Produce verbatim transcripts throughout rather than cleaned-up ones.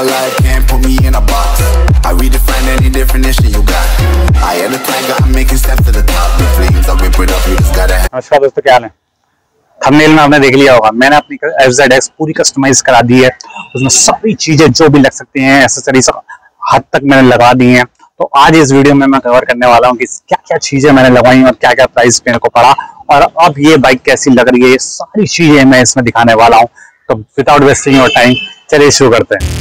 life, can't put me in a box. I redefine any definition you got. I am the tiger, I'm making steps to the top. The flames, I whip it up, you just gotta. नमस्कार दोस्तों, क्या हाल है? Thumbnail में आपने देख लिया होगा, मैंने अपनी एफ ज़ेड एक्स पूरी कस्टमाइज करा दी है। उसमें सारी चीजें जो भी लग सकती हैं, एक्सेसरीज हद तक मैंने लगा दी हैं। तो आज इस वीडियो में मैं कवर करने वाला हूँ कि क्या क्या चीजें मैंने लगाई और क्या क्या प्राइस मेरे को पड़ा और अब ये बाइक कैसी लग रही है, ये सारी चीजें मैं इसमें दिखाने वाला हूँ। तो विदाउट वेस्टिंग योर टाइम चलिए शुरू करते हैं।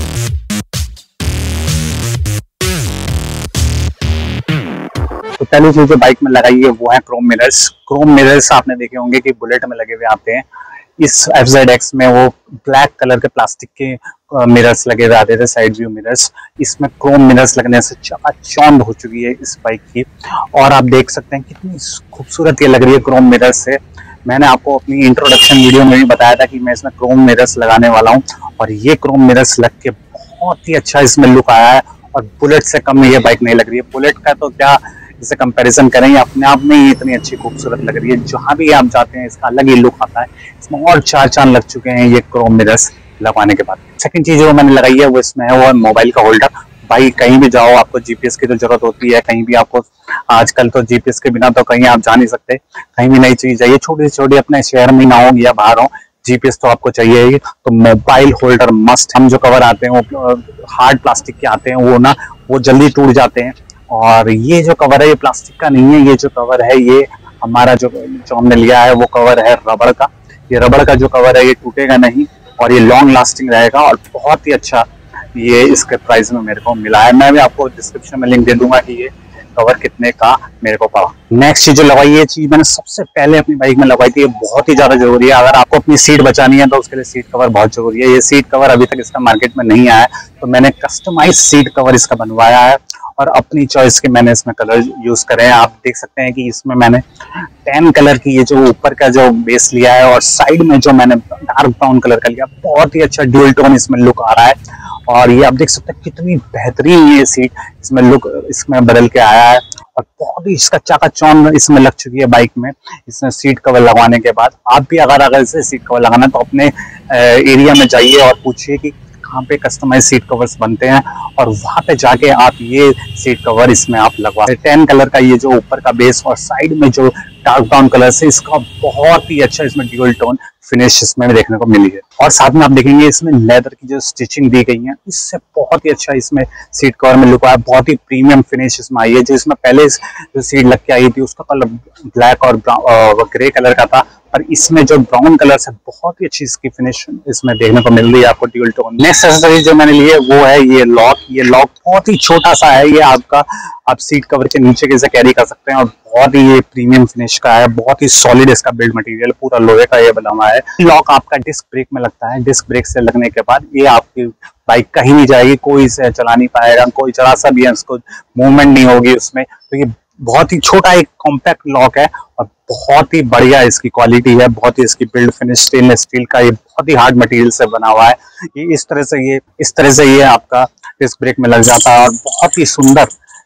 तो पहली चीज जो बाइक में लगाई है वो है क्रोम मिरर्स। क्रोम मिरर्स आपने देखे होंगे कि बुलेट में लगे हुए आते हैं। इस एफ ज़ेड एक्स में वो ब्लैक कलर के प्लास्टिक के मिरर्स लगे हुए आते थे, साइड व्यू मिरर्स। इसमें क्रोम मिरर्स लगने से चकाचौंध हो चुकी है इस बाइक की। और आप देख सकते हैं कितनी खूबसूरत ये लग रही है क्रोम मिरर्स से। मैंने आपको अपनी इंट्रोडक्शन वीडियो में भी बताया था कि मैं इसमें क्रोम मिरर्स लगाने वाला हूँ और ये क्रोम मिरर्स लग के बहुत ही अच्छा इसमें लुक आया है। और बुलेट से कम ये बाइक नहीं लग रही है। बुलेट का तो क्या इसे कंपैरिजन करें, अपने आप में ही इतनी अच्छी खूबसूरत लग रही है। जहां भी आप जाते हैं इसका अलग ही लुक आता है। इसमें और चार चांद लग चुके हैं ये क्रोम मिरर्स लगवाने के बाद। सेकंड चीज जो मैंने लगाई है वो इसमें है वो है मोबाइल का होल्डर। भाई कहीं भी जाओ आपको जीपीएस की तो जरूरत होती है, कहीं भी आपको आजकल तो जीपीएस के बिना तो कहीं आप जा नहीं सकते। कहीं भी नई चीज चाहिए, छोटी से छोटी, अपने शहर में ना हो या बाहर हो, जीपीएस तो आपको चाहिए ही। तो मोबाइल होल्डर मस्ट। हम जो कवर आते हैं वो हार्ड प्लास्टिक के आते हैं, वो ना वो जल्दी टूट जाते हैं। और ये जो कवर है ये प्लास्टिक का नहीं है, ये जो कवर है ये हमारा जो जो हमने लिया है वो कवर है रबड़ का। ये रबड़ का जो कवर है ये टूटेगा नहीं और ये लॉन्ग लास्टिंग रहेगा और बहुत ही अच्छा ये इसके प्राइस में मेरे को मिला है। मैं भी आपको डिस्क्रिप्शन में लिंक दे दूंगा कि ये कवर कितने का मेरे को पड़ा। नेक्स्ट चीज जो लगाई, ये चीज मैंने सबसे पहले अपनी बाइक में लगवाई थी, ये बहुत ही ज्यादा जरूरी है। अगर आपको अपनी सीट बचानी है तो उसके लिए सीट कवर बहुत जरूरी है। ये सीट कवर अभी तक इसका मार्केट में नहीं आया है, तो मैंने कस्टमाइज सीट कवर इसका बनवाया है और अपनी चॉइस के मैंने इसमें कलर यूज करे हैं। आप देख सकते हैं कि इसमें मैंने टैन कलर की ये जो ऊपर का जो बेस लिया है और साइड में जो मैंने डार्क ब्राउन कलर का लिया, बहुत ही अच्छा ड्यूल टोन इसमें लुक आ रहा है। और ये आप देख सकते हैं कितनी बेहतरीन ये सीट इसमें लुक इसमें बदल के आया है और बहुत ही इसका चकाचौंध इसमें लग चुकी है बाइक में इसमें सीट कवर लगवाने के बाद। आप भी अगर अगर इसे सीट कवर लगाना तो अपने एरिया में जाइए और पूछिए कि कहाँ पे कस्टमाइज सीट कवर्स बनते हैं और वहां पे जाके आप ये सीट कवर इसमें आप लगवा। टेन कलर का ये जो ऊपर का बेस और साइड में जो डार्क ब्राउन कलर से इसका बहुत ही अच्छा इसमें ड्यूल टोन फिनिश इसमें भी देखने को मिली है। और साथ में आप देखेंगे इसमें लेदर की जो स्टिचिंग दी गई है, इससे बहुत ही अच्छा इसमें सीट कवर में लुक आया। बहुत ही प्रीमियम फिनिश इसमें आई है। जो इसमें पहले जो सीट लग के आई थी उसका कलर ब्लैक और ग्रे कलर का था, और इसमें जो ब्राउन कलर से बहुत ही अच्छी इसकी फिनिश इसमें देखने को मिल रही है आपको ड्यूल टोन। नेक्स्ट एक्सेसरीज जो मैंने ली है वो है ये लॉक। ये लॉक बहुत ही छोटा सा है, ये आपका आप सीट कवर के नीचे कैसे कैरी कर सकते हैं और बहुत ही ये प्रीमियम फिनिश का है। बहुत ही सॉलिड इसका बिल्ड मटेरियल, पूरा लोहे का ये बना हुआ है। लॉक आपका डिस्क ब्रेक में लगता है। डिस्क ब्रेक से लगने के बाद ये आपकी बाइक कहीं नहीं जाएगी, कोई इसे चला नहीं पाएगा, कोई जरा सा भी उसको मूवमेंट नहीं होगी उसमें। तो ये बहुत ही छोटा एक कॉम्पैक्ट लॉक है और बहुत ही बढ़िया इसकी क्वालिटी है। बहुत ही इसकी बिल्ड फिनिश स्टेनलेस स्टील का, ये बहुत ही हार्ड मटेरियल से बना हुआ है। ये इस तरह से ये इस तरह से ये आपका डिस्क ब्रेक में लग जाता है और बहुत ही सुंदर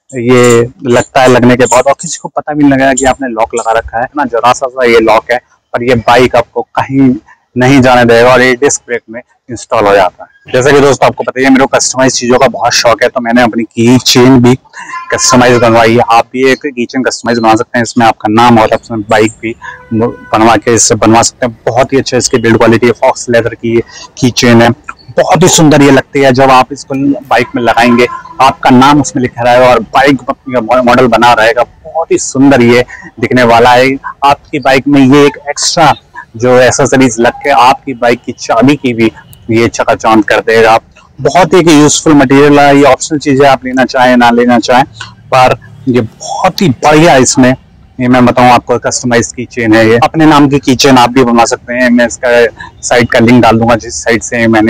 ये लगता है लगने के बाद। और किसी को पता भी नहीं लगेगा कि आपने लॉक लगा रखा है ना, जरा सा सा ये लॉक है पर ये बाइक आपको कहीं नहीं जाने देगा और ये डिस्क ब्रेक में इंस्टॉल हो जाता है। जैसे कि दोस्तों आपको पता है मेरे को कस्टमाइज चीजों का बहुत शौक है, तो मैंने अपनी की चेन भी कस्टमाइज बनवाई है। आप भी एक की चेन कस्टमाइज बना सकते हैं, इसमें आपका नाम और अपना बाइक भी बनवा के इससे बनवा सकते हैं। बहुत ही अच्छे इसकी बिल्ड क्वालिटी है। फॉक्स लेदर की की चेन है, बहुत ही सुंदर ये लगती है। जब आप इसको बाइक में लगाएंगे आपका नाम उसमें लिखा रहेगा और बाइक मॉडल बना रहेगा। बहुत ही सुंदर ये दिखने वाला है। आपकी बाइक में ये एक एक्स्ट्रा जो एक्सेसरीज लग के आपकी बाइक की चाबी की भी ये चकाचौंध कर देगा। बहुत ही यूजफुल मटेरियल है। ये ऑप्शनल चीज है, आप लेना चाहें ना लेना चाहें, पर ये बहुत ही बढ़िया इसमें ये मैं बताऊं आपको कस्टमाइज की चेन है। ये अपने नाम की की चेन आप भी बनवा सकते हैं। मैं इसका साइट का लिंक डाल दूंगा जिस साइट से मैंने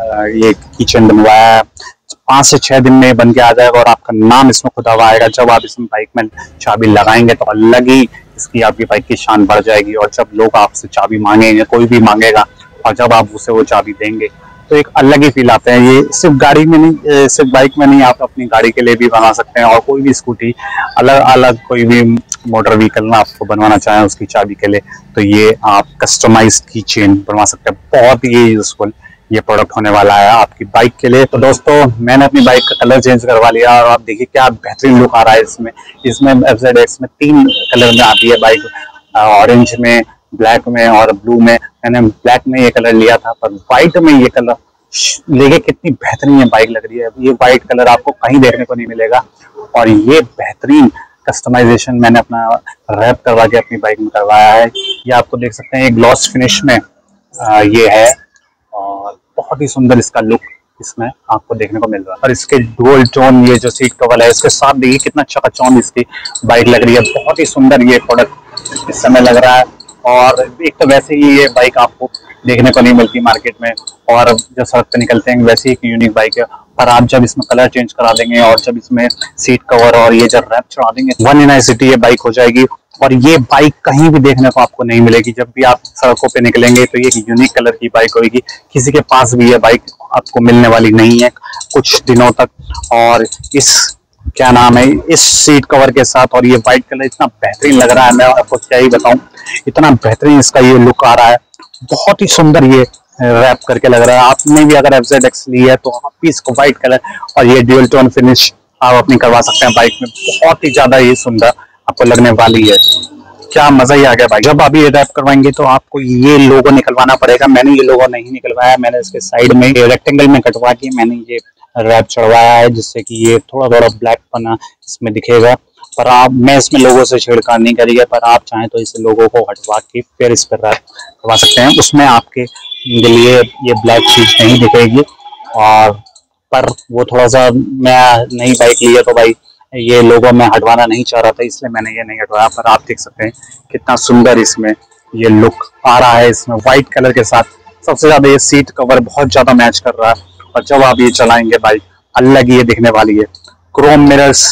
ये की चेन बनवाया है। पांच से छह दिन में बन के आ जाएगा और आपका नाम इसमें खुदा हुआ आएगा। जब आप इसमें बाइक में चाबी लगाएंगे तो अलग ही इसकी आपकी बाइक की शान बढ़ जाएगी। और जब लोग आपसे चाबी मांगेंगे, कोई भी मांगेगा, और जब आप उसे वो चाबी देंगे तो एक अलग ही फील आता है। ये सिर्फ गाड़ी में नहीं, सिर्फ बाइक में नहीं, आप अपनी गाड़ी के लिए भी बना सकते हैं और कोई भी स्कूटी, अलग अलग कोई भी मोटर व्हीकल ना आपको बनवाना चाहें उसकी चाबी के लिए, तो ये आप कस्टमाइज की चेन बनवा सकते हैं। बहुत ही यूजफुल ये प्रोडक्ट होने वाला है आपकी बाइक के लिए। तो दोस्तों मैंने अपनी बाइक का कलर चेंज करवा लिया और आप देखिए क्या बेहतरीन लुक आ रहा है इसमें। इसमें एफ जेड एक्स में तीन कलर में आती है बाइक, ऑरेंज में, ब्लैक में और ब्लू में। मैंने ब्लैक में ये कलर लिया था, पर व्हाइट में ये कलर लेके कितनी बेहतरीन ये बाइक लग रही है। ये व्हाइट कलर आपको कहीं देखने को नहीं मिलेगा और ये बेहतरीन कस्टमाइजेशन मैंने अपना रैप करवा के अपनी बाइक में करवाया है। ये आपको देख सकते हैं, ये ग्लॉस फिनिश में आ, ये है और बहुत ही सुंदर इसका लुक इसमें आपको देखने को मिल रहा है। और इसके डुअल टोन ये जो सीट कवर है इसके साथ देखिए कितना चकाचौंध इसकी बाइक लग रही है। बहुत ही सुंदर ये प्रोडक्ट इस समय लग रहा है। और एक तो वैसे ही ये बाइक आपको देखने को नहीं मिलती मार्केट में, और जब सड़क पे निकलते हैं वैसे ही एक यूनिक बाइक है। पर आप जब इसमें कलर चेंज करा देंगे और जब इसमें सीट कवर और ये जब रैप चढ़ा देंगे, वन इन आई सिटी ये बाइक हो जाएगी। और ये बाइक कहीं भी देखने को आपको नहीं मिलेगी। जब भी आप सड़कों पे निकलेंगे तो ये एक यूनिक कलर की बाइक होगी, किसी के पास भी ये बाइक आपको मिलने वाली नहीं है कुछ दिनों तक। और इस क्या नाम है, इस सीट कवर के साथ और ये वाइट कलर इतना बेहतरीन लग रहा है, मैं आपको क्या ही बताऊं, इतना बेहतरीन इसका ये लुक आ रहा है। बहुत ही सुंदर ये रैप करके लग रहा है। आपने भी अगर एफ जेड एक्स ली है तो आप भी इसको व्हाइट कलर और ये ड्यूल टोन फिनिश आप अपनी करवा सकते हैं बाइक में। बहुत ही ज्यादा ये सुंदर आपको लगने वाली है, क्या मजा ही आ गया भाई। जब आप ये रैप करवाएंगे तो आपको ये लोगो निकलवाना पड़ेगा। मैंने ये लोगो नहीं निकलवाया, मैंने इसके साइड में रेक्टेंगल में कटवा के मैंने ये रैप चढ़वाया है, जिससे कि ये थोड़ा थोड़ा ब्लैक पना इसमें दिखेगा। पर आप, मैं इसमें लोगों से छेड़खानी नहीं करी है, पर आप चाहें तो इस लोगो को हटवा के फिर इस पर रैप करवा सकते हैं। उसमें आपके लिए ये ब्लैक चीज नहीं दिखेगी। और पर वो थोड़ा सा, मैं नई बाइक ली है तो भाई ये लोगो मैं हटवाना नहीं चाह रहा था, इसलिए मैंने ये नहीं हटवाया। पर आप देख सकते हैं कितना सुंदर इसमें ये लुक आ रहा है इसमें व्हाइट कलर के साथ। सबसे ज्यादा ये सीट कवर बहुत ज्यादा मैच कर रहा है और जब आप ये चलाएंगे बाइक अलग ही ये दिखने वाली है। Chrome mirrors,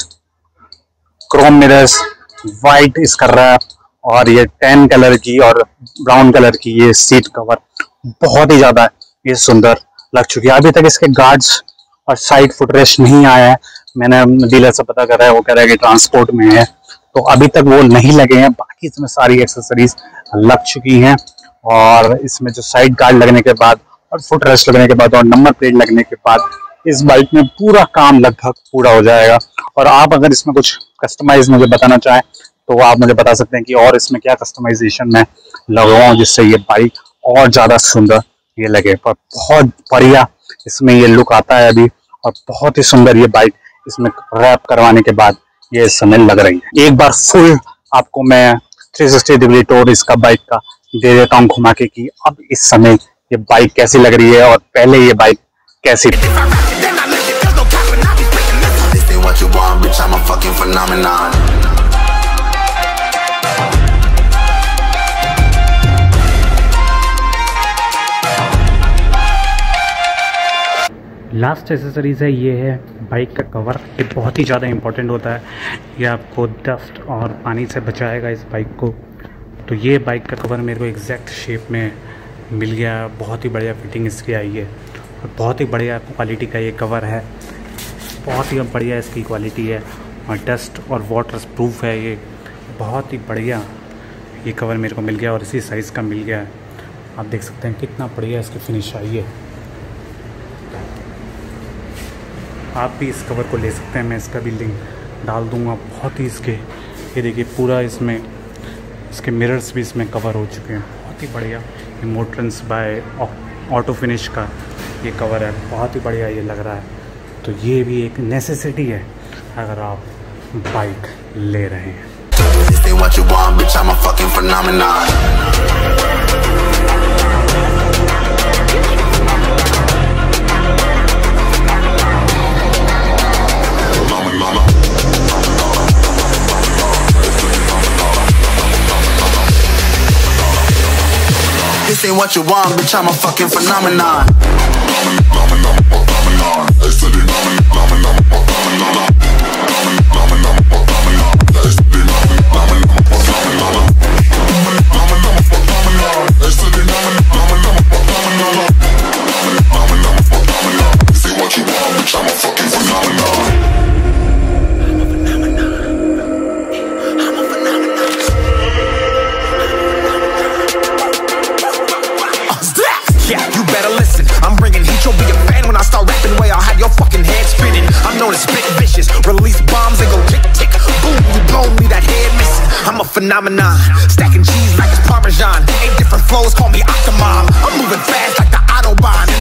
chrome mirrors white इस कर रहा है और ये टैन कलर की और ब्राउन कलर की ये सीट कवर बहुत ही ज्यादा ये सुंदर लग चुकी है। अभी तक इसके गार्ड्स और साइड फुटरेस्ट नहीं आया है। मैंने डीलर से पता करा है, वो कह रहा है कि ट्रांसपोर्ट में है, तो अभी तक वो नहीं लगे हैं। बाकी इसमें सारी एक्सेसरीज लग चुकी हैं और इसमें जो साइड गार्ड लगने के बाद और फुट रेस्ट लगने के बाद और नंबर प्लेट लगने के बाद इस बाइक में पूरा काम लगभग पूरा हो जाएगा। और आप अगर इसमें कुछ कस्टमाइज मुझे बताना चाहें तो आप मुझे बता सकते हैं कि और इसमें क्या कस्टमाइजेशन मैं लगवाऊं जिससे ये बाइक और ज्यादा सुंदर ये लगे। पर बहुत बढ़िया इसमें ये लुक आता है अभी और बहुत ही सुंदर ये बाइक इसमें रैप करवाने के बाद ये इस समय लग रही है। एक बार फुल आपको मैं थ्री सिक्सटी डिग्री टूर इसका बाइक का दे देता हूँ घुमा के कि अब इस समय ये बाइक कैसी लग रही है और पहले ये बाइक कैसी थी। लास्ट एसेसरीज है, ये है बाइक का कवर। ये बहुत ही ज़्यादा इम्पोर्टेंट होता है, ये आपको डस्ट और पानी से बचाएगा इस बाइक को। तो ये बाइक का कवर मेरे को एग्जैक्ट शेप में मिल गया, बहुत ही बढ़िया फिटिंग इसकी आई है और बहुत ही बढ़िया क्वालिटी का ये कवर है। बहुत ही बढ़िया इसकी क्वालिटी है और डस्ट और वाटर प्रूफ है ये। बहुत ही बढ़िया ये कवर मेरे को मिल गया और इसी साइज़ का मिल गया है। आप देख सकते हैं कितना बढ़िया इसकी फिनिश आई है। आप भी इस कवर को ले सकते हैं, मैं इसका भी लिंक डाल दूंगा। बहुत ही इसके, ये देखिए पूरा इसमें इसके मिरर्स भी इसमें कवर हो चुके हैं। बहुत ही बढ़िया ये मोटरन्स बाय ऑटो फिनिश का ये कवर है, बहुत ही बढ़िया ये लग रहा है। तो ये भी एक नेसेसिटी है अगर आप बाइक ले रहे हैं। This ain't what you want, bitch, I'm a fucking phenomenon. phenomenon. Stacking cheese like it's Parmesan. Eight different flows, call me Octomom. I'm moving fast like the Autobahn.